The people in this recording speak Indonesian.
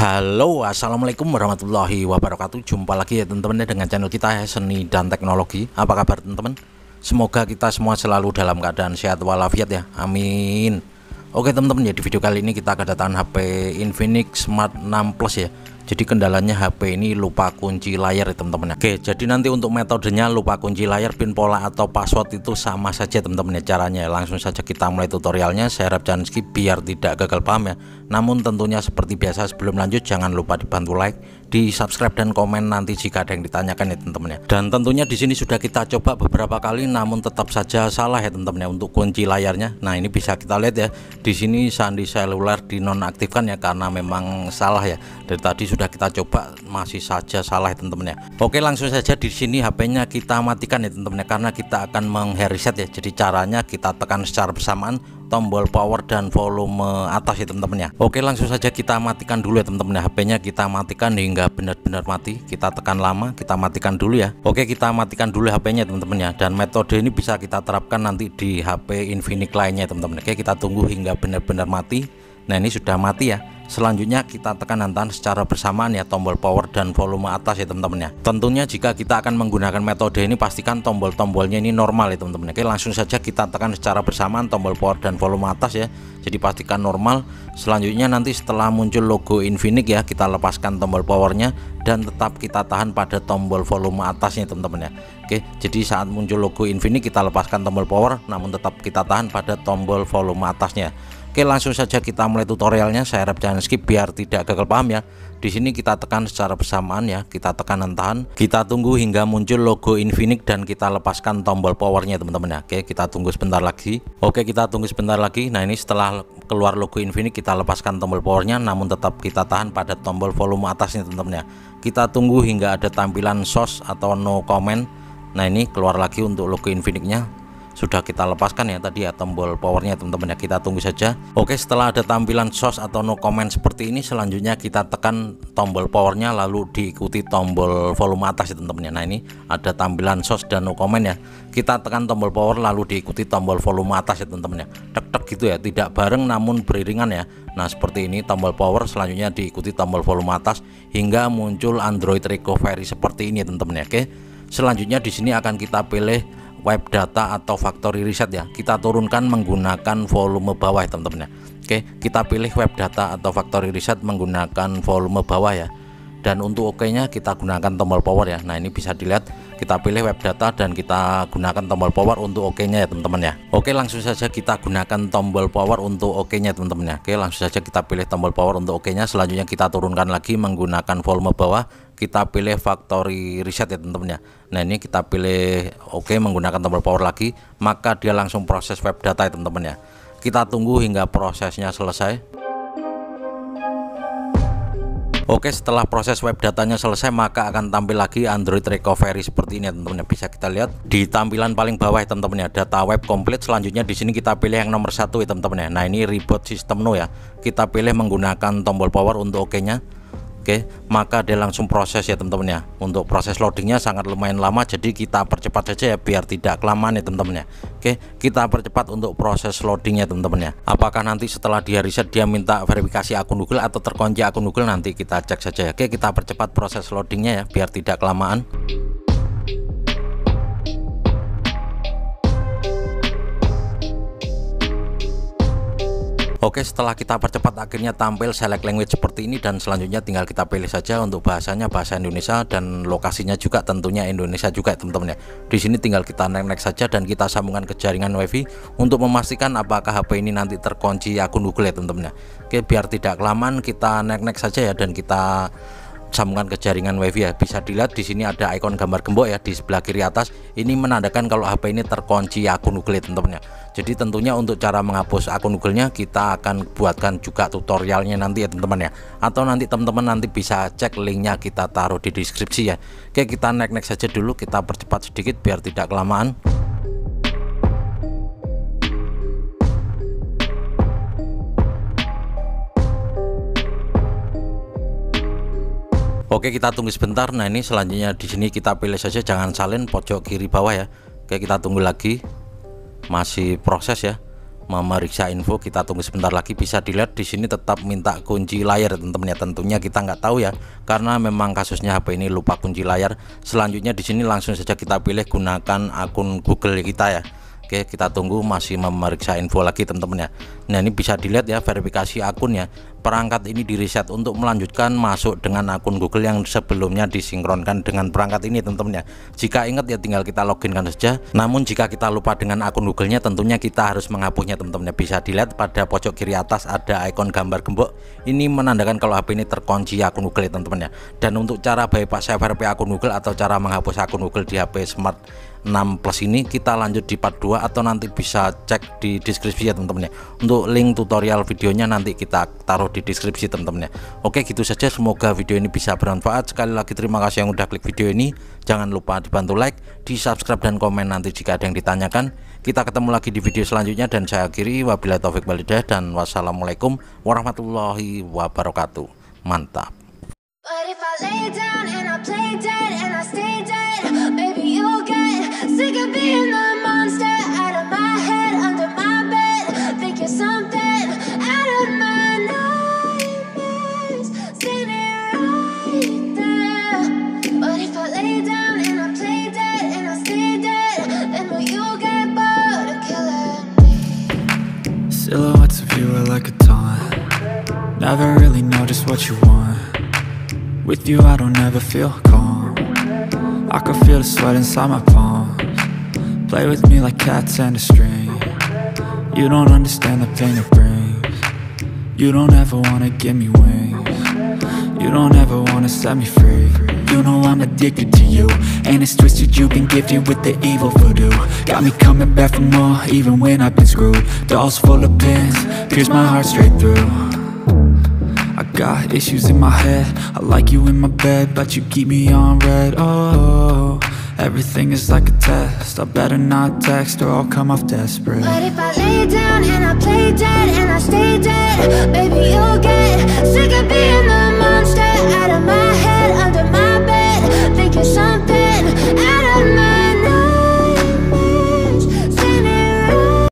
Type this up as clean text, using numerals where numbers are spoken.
Halo, assalamualaikum warahmatullahi wabarakatuh. Jumpa lagi ya teman-teman dengan channel kita ya, Seni dan Teknologi. Apa kabar teman-teman? Semoga kita semua selalu dalam keadaan sehat walafiat ya, amin. Oke teman-teman, ya di video kali ini kita kedatangan HP Infinix Smart 6 Plus ya. Jadi kendalanya HP ini lupa kunci layar ya teman-teman ya. Oke, jadi nanti untuk metodenya lupa kunci layar, pin pola atau password itu sama saja teman-teman ya caranya. Langsung saja kita mulai tutorialnya. Saya harap jangan skip biar tidak gagal paham ya. Namun tentunya seperti biasa sebelum lanjut jangan lupa dibantu like, di subscribe dan komen nanti jika ada yang ditanyakan ya teman-teman ya. Dan tentunya di sini sudah kita coba beberapa kali namun tetap saja salah ya teman-teman ya untuk kunci layarnya. Nah, ini bisa kita lihat ya. Di sini sandi seluler dinonaktifkan ya karena memang salah ya. Dari tadi sudah kita coba masih saja salah ya teman-teman ya. Oke, langsung saja di sini HP-nya kita matikan ya teman-teman ya, karena kita akan meng-reset ya. Jadi caranya kita tekan secara bersamaan tombol power dan volume atas ya teman-teman ya. Oke, langsung saja kita matikan dulu ya teman-teman ya. HP-nya kita matikan hingga benar-benar mati. Kita tekan lama, kita matikan dulu ya. Oke, kita matikan dulu HP-nya teman-teman ya. Dan metode ini bisa kita terapkan nanti di HP Infinix lainnya teman-teman. Oke, kita tunggu hingga benar-benar mati. Nah, ini sudah mati ya. Selanjutnya kita tekan nanti secara bersamaan ya tombol power dan volume atas ya teman-teman ya. Tentunya jika kita akan menggunakan metode ini pastikan tombol-tombolnya ini normal ya teman-teman. Oke, langsung saja kita tekan secara bersamaan tombol power dan volume atas ya. Jadi pastikan normal. Selanjutnya nanti setelah muncul logo Infinix ya, kita lepaskan tombol powernya dan tetap kita tahan pada tombol volume atasnya teman-teman ya. Oke, jadi saat muncul logo Infinix kita lepaskan tombol power namun tetap kita tahan pada tombol volume atasnya. Oke, langsung saja kita mulai tutorialnya. Saya harap jangan skip biar tidak gagal paham ya. Di sini kita tekan secara bersamaan ya, kita tekan dan tahan. Kita tunggu hingga muncul logo Infinix dan kita lepaskan tombol powernya teman-teman ya. Oke, kita tunggu sebentar lagi. Oke, kita tunggu sebentar lagi. Nah, ini setelah keluar logo Infinix kita lepaskan tombol powernya namun tetap kita tahan pada tombol volume atasnya teman-teman ya. Kita tunggu hingga ada tampilan SOS atau no comment. Nah, ini keluar lagi untuk logo Infinix-nya. Sudah kita lepaskan ya tadi ya tombol powernya teman-teman ya. Kita tunggu saja. Oke, setelah ada tampilan SOS atau no comment seperti ini, selanjutnya kita tekan tombol powernya lalu diikuti tombol volume atas ya teman-teman ya. Nah, ini ada tampilan SOS dan no comment ya. Kita tekan tombol power lalu diikuti tombol volume atas ya teman-teman ya. Tek-tek gitu ya, tidak bareng namun beriringan ya. Nah, seperti ini tombol power, selanjutnya diikuti tombol volume atas hingga muncul Android recovery seperti ini ya teman-teman ya. Oke, selanjutnya di sini akan kita pilih web data atau factory reset ya. Kita turunkan menggunakan volume bawah ya teman-teman ya. Oke, kita pilih web data atau factory reset menggunakan volume bawah ya. Dan untuk OK-nya kita gunakan tombol power ya. Nah, ini bisa dilihat kita pilih web data dan kita gunakan tombol power untuk OK-nya ya teman-teman ya. Oke, langsung saja kita gunakan tombol power untuk OK-nya teman-teman ya. Oke, langsung saja kita pilih tombol power untuk OK-nya. Selanjutnya kita turunkan lagi menggunakan volume bawah. Kita pilih factory reset ya teman-teman ya. Nah, ini kita pilih OK menggunakan tombol power lagi, maka dia langsung proses web data ya teman-teman ya. Kita tunggu hingga prosesnya selesai. Oke, setelah proses web datanya selesai maka akan tampil lagi Android recovery seperti ini ya teman-teman. Bisa kita lihat di tampilan paling bawah ya teman-teman ya, data web komplit. Selanjutnya di sini kita pilih yang nomor 1 ya teman-teman ya. Nah, ini reboot system no ya. Kita pilih menggunakan tombol power untuk OK-nya. Oke, maka dia langsung proses ya teman-teman ya. Untuk proses loadingnya sangat lumayan lama, jadi kita percepat saja ya biar tidak kelamaan ya teman-teman ya. Oke, kita percepat untuk proses loadingnya teman-teman ya. Apakah nanti setelah dia reset dia minta verifikasi akun Google atau terkunci akun Google, nanti kita cek saja ya. Oke, kita percepat proses loadingnya ya biar tidak kelamaan. Oke, setelah kita percepat akhirnya tampil select language seperti ini dan selanjutnya tinggal kita pilih saja untuk bahasanya bahasa Indonesia dan lokasinya juga tentunya Indonesia juga teman-teman ya. Di sini tinggal kita next saja dan kita sambungkan ke jaringan WiFi untuk memastikan apakah HP ini nanti terkunci akun Google ya teman-teman ya. Oke, biar tidak kelamaan kita next saja ya dan kita sambungkan ke jaringan WiFi ya. Bisa dilihat di sini ada ikon gambar gembok ya di sebelah kiri atas. Ini menandakan kalau HP ini terkunci akun Google ya teman-teman ya. Jadi tentunya untuk cara menghapus akun Google-nya kita akan buatkan juga tutorialnya nanti ya teman-teman ya. Atau nanti teman-teman nanti bisa cek linknya kita taruh di deskripsi ya. Oke, kita next saja dulu, kita percepat sedikit biar tidak kelamaan. Oke, kita tunggu sebentar. Nah, ini selanjutnya di sini kita pilih saja jangan salin pojok kiri bawah ya. Oke, kita tunggu lagi. Masih proses ya. memeriksa info. Kita tunggu sebentar lagi. Bisa dilihat di sini tetap minta kunci layar teman-teman ya. Tentunya kita nggak tahu ya, karena memang kasusnya HP ini lupa kunci layar. Selanjutnya di sini langsung saja kita pilih gunakan akun Google kita ya. Oke, kita tunggu, masih memeriksa info lagi teman-teman ya. Nah, ini bisa dilihat ya verifikasi akunnya. Perangkat ini di reset untuk melanjutkan masuk dengan akun Google yang sebelumnya disinkronkan dengan perangkat ini teman-teman ya. Jika ingat ya tinggal kita loginkan saja. Namun jika kita lupa dengan akun Google-nya, tentunya kita harus menghapusnya teman-teman ya. Bisa dilihat pada pojok kiri atas ada ikon gambar gembok. Ini menandakan kalau HP ini terkunci akun Google ya teman-teman ya. Dan untuk cara bypass FRP akun Google atau cara menghapus akun Google di HP Smart 6 Plus ini kita lanjut di part 2 atau nanti bisa cek di deskripsi ya teman-teman ya. Untuk link tutorial videonya nanti kita taruh di deskripsi teman-teman ya. Oke, gitu saja, semoga video ini bisa bermanfaat. Sekali lagi terima kasih yang udah klik video ini. Jangan lupa dibantu like, di subscribe dan komen nanti jika ada yang ditanyakan. Kita ketemu lagi di video selanjutnya dan saya akhiri wabillahi taufik wal hidayah dan wassalamualaikum warahmatullahi wabarakatuh. Mantap. But if I lay down and I play dead and I stay dead, maybe you'll get sick of being the monster out of my head, under my bed. Think you're something out of my nightmares, standing right there. But if I lay down and I play dead and I stay dead, then will you get bored of killing me? Silhouettes of you are like a taunt. Never really know just what you want. With you I don't ever feel calm. I can feel the sweat inside my palms. Play with me like cats and a string. You don't understand the pain it brings. You don't ever wanna give me wings. You don't ever wanna set me free. You know I'm addicted to you, and it's twisted, you've been gifted with the evil voodoo. Got me coming back for more, even when I've been screwed. Dolls full of pins, pierce my heart straight through. I got issues in my head, I like you in my bed, but you keep me on red. Oh, everything is like a test, I better not text or I'll come off desperate. But if I lay down and I play dead and I stay dead, maybe you'll get sick of being the monster out of my head, under my bed. Think you're something out of my nightmares, standing right.